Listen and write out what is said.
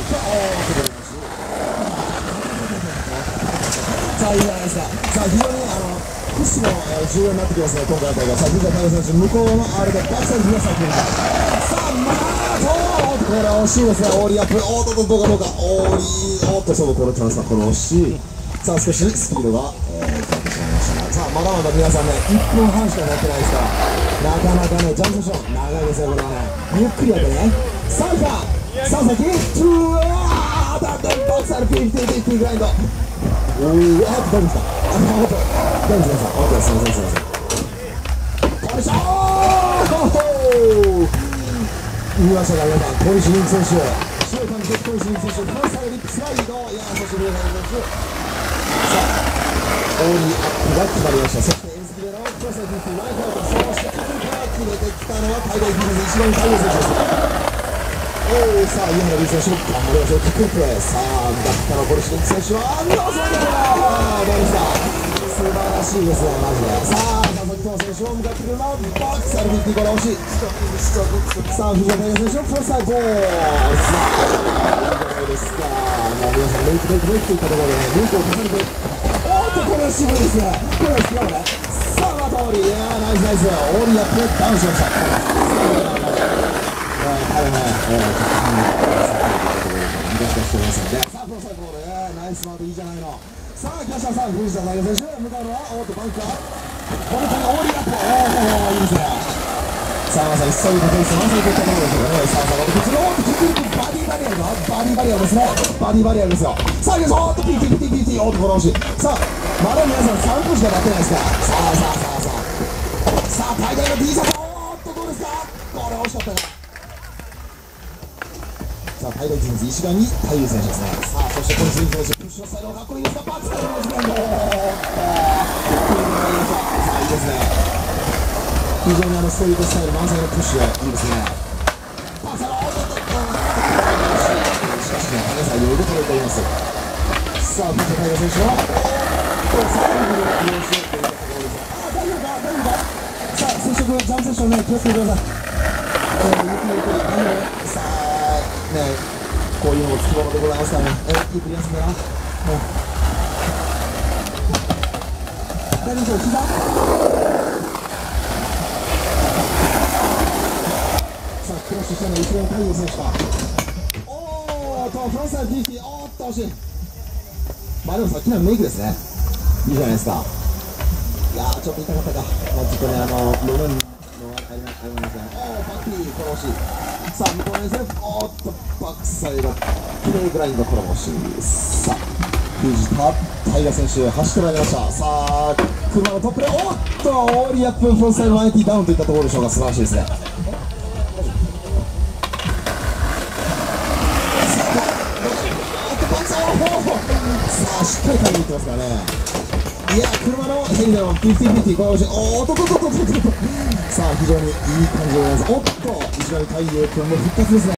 さあ、いいじゃないですか。さあ、非常に屈指の重要になってきますね、今回の大会。さあ、藤田大選手、向こうの R でバックサイド皆さん来ました。さあ、これは惜しいですね、オーリーアップ、どうかどうか、オーリー、そう、このチャンスはこれ惜しい。さあ、少しスピードが、変わってしまいましたが、さあ、まだまだ皆さんね、1分半しか乗ってないですから、なかなかね、ジャンプセッション、長いですよ、これはね。ゆっくりやってね。さあ、さあ、先、バックサイド、50グラインド。大丈夫ですか。大丈夫ですか。大丈夫ですか。オッケー、すみません、すみません。よいしょー。見ましたか、皆さん、小石人気選手。白い感じで小石人気選手、フロントサイドリップスライド。いやー、そして皆さん、さあ、オーリーアップが決まりました。そしてエンスキレのクロスのディフィー、ライフアウト、そしてキックから決めてきたのは海外ディフェンス、一番海外選手です。さあ、井原龍選手、頑張りましょう、キックプレー。さあ、だったらコルシニック選手は、どうぞどうですか。素晴らしいですね、マジで。さあ、佐々木投選手を向かってくるのは、バックサイド50から惜しい。さあ、藤田大選手のプロサイドボール。さあ、いいじゃないですか。もう皆さん、メイクといったところでね、メイクを重ねて、これは渋いですね。これは好きなのね。さあ、またオーリー。いやー、ナイスナイス。オーリーやってダウンしました。彼ね、してますので、さあ、プロサイドボール、ナイスマート、いいじゃないの。さあ、来ました、さあ、藤田大選手、向かうのは、バンカー、この子がオーリーアップ、いいですね。さあ、まさにそういうことです。まさにこういったところでしょうかね。さあ、こちら、バディバリアですね。バディバリアですよ。さあ、PT、これ惜しい。さあ、まだ皆さん3分しかやってないですから。さあ、大会の D シャツ、どうですか。これ惜しかったね。さあ、大概人事石上太夫選手ですね。さあ、そしてこの選手、プッシュのスタイルがかっこいいですが、バックサイドのですね。さあ、いいですね。非常にストリートスタイル満載のプッシュでいいですね。パスしかしね、高さ余裕で取れております。さあ、藤田大選手は、大丈夫か。さあ、接触、ジャンプセッションね、気をつけてください。さあ、ね、こういうのもつきものでございますからね。ゆっくり休んでな。大丈夫ですよ、膝。さあ、クラッシュしたのは一番太陽選手か。フロントサイド DT、惜しい。まあでもさっきのメイクですね。いいじゃないですか。いやー、ちょっと痛かったか。ちょっとね、ロムンのありますね。バッキー、これ惜しい。さあ、向こうのですね。バックサイド、プレイグラインド、これも惜しい。さあ、藤田大選手、走ってまいりました。さあ、車のトップで、オーリーアップ、フロントサイド180ダウンといったところでしょうか。素晴らしいですね。さあ、しっかり買いに行ってますからね。いや、車のヘリでの50-50、これ惜しい。さあ、非常にいい感じでございます。石上太陽君も復活ですね。